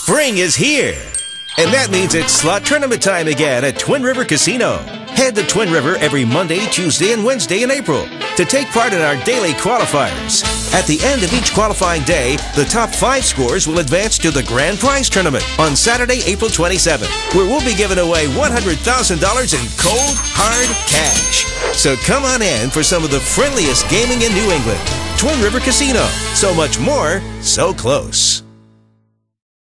Spring is here, and that means it's slot tournament time again at Twin River Casino. Head to Twin River every Monday, Tuesday, and Wednesday in April to take part in our daily qualifiers. At the end of each qualifying day, the top 5 scores will advance to the Grand Prize Tournament on Saturday, April 27th, where we'll be giving away $100,000 in cold, hard cash. So come on in for some of the friendliest gaming in New England. Twin River Casino. So much more, so close.